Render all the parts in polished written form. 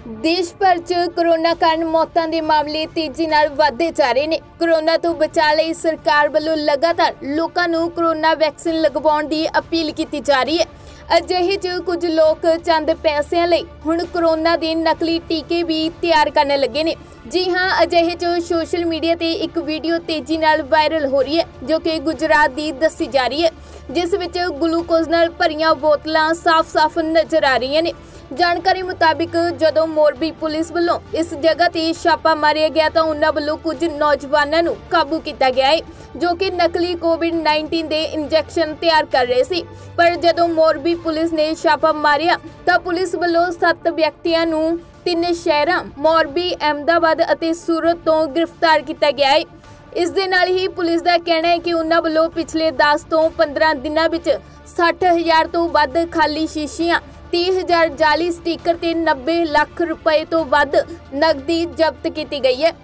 देश भर च कोरोना कारण मौतां दे मामले तेजी नाल वधदे जा रहे ने। कोरोना तो बचाव लई सरकार वल्लों लगातार लोकां नूं कोरोना वैक्सीन लगवाउण दी अपील कीती जा रही है। अजिहे च कुछ लोग चंद पैसिਆਂ ਲਈ हुण कोरोना दे नकली टीके भी तैयार करने लगे ने। जी हाँ, अजिहे च सोशल मीडिया ते एक वीडियो तेजी नाल वायरल हो रही है जो कि गुजरात दी दसी जा रही है, जिस विच ग्लूकोज नाल भरियां बोतलां साफ-साफ नजर आ रही ने। जानकारी मुताबिक जदों मोरबी पुलिस वालों इस जगह ते छापा मारिया गया तो उन्हां वालों कुछ नौजवानों नूं काबू किया गया है जो कि नकली कोविड-19 दे इंजैक्शन तैयार कर रहे सी। पर जदों मोरबी पुलिस ने छापा मारिया तो पुलिस वालों 7 व्यक्तियों नूं 3 शहरां मोरबी, अहमदाबाद अते सूरत तो गिरफ्तार किया गया है। इस दे नाल ही पुलिस का कहना है कि उन्हां वालों पिछले 10 तो 15 दिनों विच 60,000 तो वध खाली शीशियां, 30,000 जाली स्टीकर ते 90 लाख रुपए तो वध नकदी जब्त की गई है।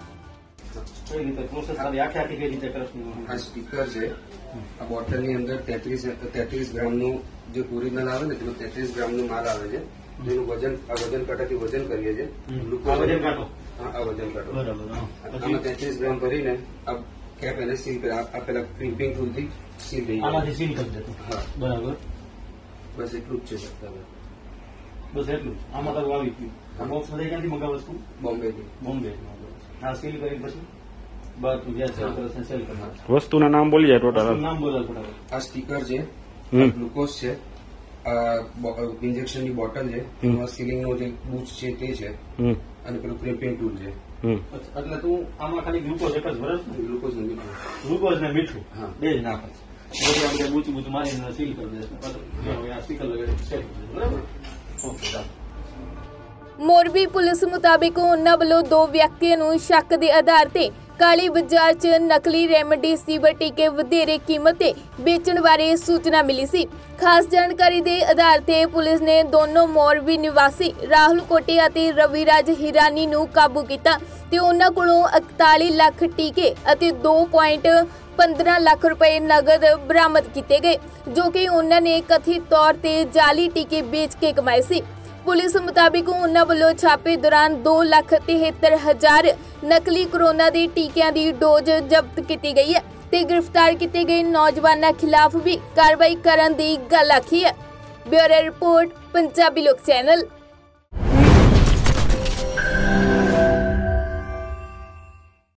आ स्टीकर है आ बोटल ની અંદર 33 ગ્રામનું જે ઓરિજિનલ આવે ને તેનો 33 ગ્રામનો માલ આવે છે, જેનું વજન કાંટાથી વજન કરીએ છે। ગ્લુકોઝ વજન કાંટો, હા આ વજન કાંટો બરાબર। આમાં 33 ગ્રામ ભરીને આ કેપ એને સીલ કરે, આ પેલા ક્રિમ્પિંગ ટૂલથી સીલ થઈ જાય, આમાંથી સીલ કરી દેતો। હા બરાબર, બસ એટલું જ છે સત્તા, બસ એટલું જ। આમાં તો આવી ગયું આ બોક્સ માં ક્યાંથી મંગાવ વસ્તુ? બોમ્બે આ સીલ કરી પછી वस्तुना नाम बोली जाए टोटल नाम बोला टोटल। आ स्टीकर है, ग्लूकोज है, इंजेक्शन की बोटल है, सीलिंग नो जे बूच છે તે છે અને પેલું ક્રિમ્પિંગ ટૂલ છે। એટલે તું આમાં ખાલી ગ્લુકોઝ એક જ ભરસ, ગ્લુકોઝ ને મીઠું, ગ્લુકોઝ ને મીઠું હા બે જ નાખે છે। પછી આપણે બૂચ મારીને સીલ કરી દેશે, બરાબર। આ સ્ટીકર લગાડી સેટ બરાબર। ઓકે। मोरबी पुलिस मुताबिक उन्हां वल्लों 2 व्यक्तियों नूं शक दे आधार ते काली बाजार च नकली रेमडेसिविर टीके वधेरे कीमत ते बेचण बारे सूचना मिली सी। खास जानकारी दे आधार ते पुलिस ने दोनों मोरबी निवासी राहुल कोटे अते रविराज हिरानी नूं काबू कीता ते उन्हां कोलों 41 लाख टीके अते 2.15 लाख रुपए नगद बरामद किए गए जो कि उन्होंने कथित तौर ते जाली टीके बेच के कमाए सी। पुलिस मुताबिक उन्हां वल्लों छापे दौरान 2,73,000 नकली कोरोना के टीकियां की डोज जब्त की गई है ते गिरफ्तार किए गए नौजवानों खिलाफ भी कार्रवाई करने की गल आखी है। ब्यूरो रिपोर्ट, पंजाबी लोक चैनल।